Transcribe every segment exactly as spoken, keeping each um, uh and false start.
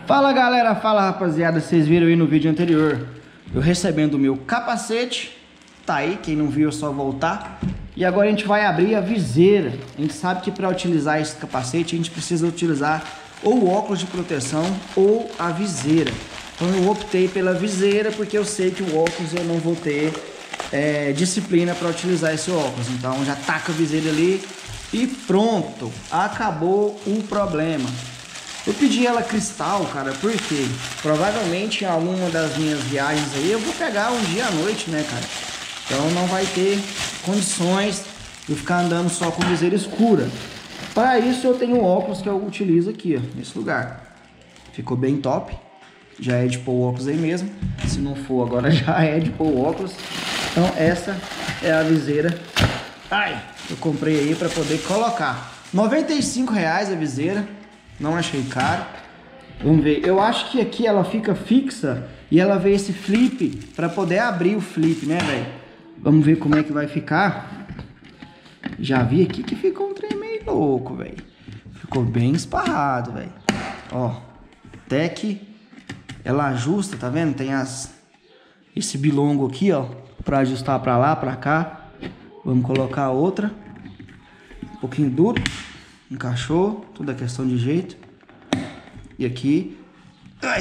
Fala galera, fala rapaziada, vocês viram aí no vídeo anterior eu recebendo o meu capacete, tá aí, quem não viu é só voltar. E agora a gente vai abrir a viseira. A gente sabe que para utilizar esse capacete a gente precisa utilizar ou o óculos de proteção ou a viseira. Então eu optei pela viseira porque eu sei que o óculos eu não vou ter é, disciplina para utilizar esse óculos. Então já taca a viseira ali e pronto, acabou o problema. Eu pedi ela cristal, cara, porque provavelmente em alguma das minhas viagens aí eu vou pegar um dia à noite, né, cara? Então não vai ter condições de ficar andando só com viseira escura. Para isso eu tenho um óculos que eu utilizo aqui, ó, nesse lugar. Ficou bem top. Já é de pôr o óculos aí mesmo. Se não for agora já é de pôr o óculos. Então essa é a viseira. Ai, eu comprei aí para poder colocar. noventa e cinco reais a viseira. Não achei caro. Vamos ver. Eu acho que aqui ela fica fixa e ela vê esse flip para poder abrir o flip, né, velho? Vamos ver como é que vai ficar. Já vi aqui que ficou um trem meio louco, velho. Ficou bem esparrado, velho. Ó, até que ela ajusta, tá vendo? Tem as esse bilongo aqui, ó, para ajustar para lá, para cá. Vamos colocar a outra. Um pouquinho duro. Encaixou, tudo é questão de jeito. E aqui, ai,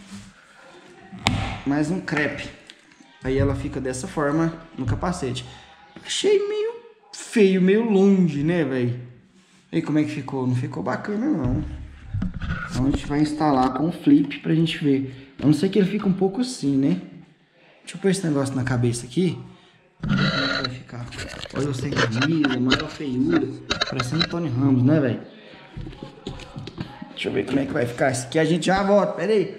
mais um crepe. Aí ela fica dessa forma no capacete. Achei meio feio, meio longe, né, velho? E como é que ficou? Não ficou bacana, não. Então a gente vai instalar com o flip pra gente ver. A não ser que ele fica um pouco assim, né? Deixa eu pôr esse negócio na cabeça aqui. Vamos ver como é que vai ficar. Olha eu sem camisa, maior feiura. Parecendo Tony Ramos, né, velho? Deixa eu ver como é que vai ficar. Esse aqui a gente já volta, pera aí.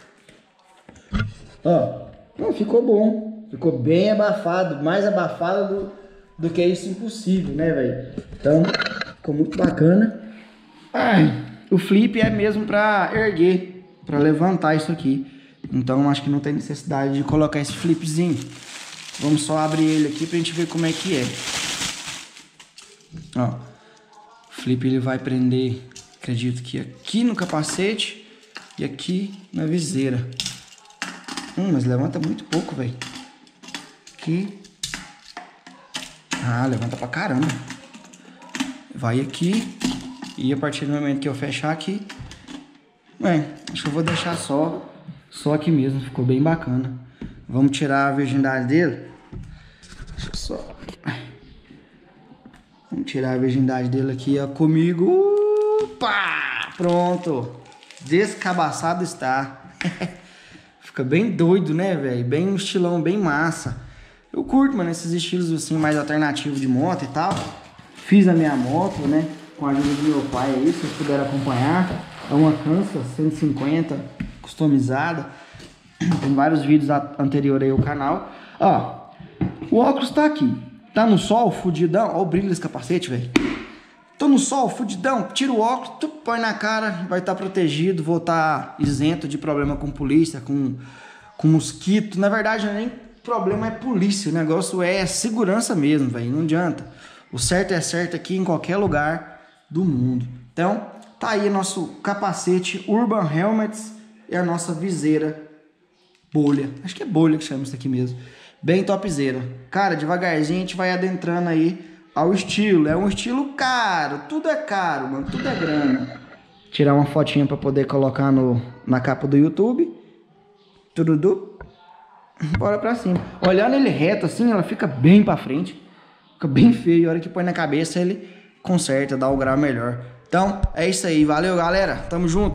Ó, não, ficou bom. Ficou bem abafado, mais abafado do, do que isso impossível, né, velho? Então, ficou muito bacana. Ai, o flip é mesmo pra erguer, pra levantar isso aqui. Então, acho que não tem necessidade de colocar esse flipzinho. Vamos só abrir ele aqui pra gente ver como é que é. Ó, o flip ele vai prender, acredito que aqui no capacete e aqui na viseira. Hum, mas levanta muito pouco, velho. Aqui. Ah, levanta pra caramba. Vai aqui e a partir do momento que eu fechar aqui, bem, acho que eu vou deixar só, só aqui mesmo. Ficou bem bacana. Vamos tirar a virgindade dele. Deixa eu só... Vamos tirar a virgindade dele aqui, ó, comigo. Opa! Pronto. Descabaçado está. Fica bem doido, né, velho? Bem um estilão, bem massa. Eu curto, mano, esses estilos assim, mais alternativos de moto e tal. Fiz a minha moto, né, com a ajuda do meu pai aí, se vocês puderem acompanhar. É uma Kansas cento e cinquenta customizada. Tem vários vídeos anteriores aí ao canal. Ó, o óculos tá aqui. Tá no sol, fudidão. Ó o brilho desse capacete, velho. Tô no sol, fudidão. Tira o óculos, tu põe na cara, vai estar protegido. Vou estar isento de problema com polícia, com, com mosquito. Na verdade, nem problema é polícia. O negócio é segurança mesmo, velho. Não adianta. O certo é certo aqui em qualquer lugar do mundo. Então, tá aí nosso capacete Urban Helmets e a nossa viseira bolha. Acho que é bolha que chama isso aqui mesmo. Bem topzera. Cara, devagarzinho a gente vai adentrando aí ao estilo. É um estilo caro. Tudo é caro, mano. Tudo é grana. Tirar uma fotinha pra poder colocar no, na capa do YouTube. Tudo. Bora pra cima. Olhando ele reto assim, ela fica bem pra frente. Fica bem feio. A hora que põe na cabeça, ele conserta, dá o grau melhor. Então, é isso aí. Valeu, galera. Tamo junto.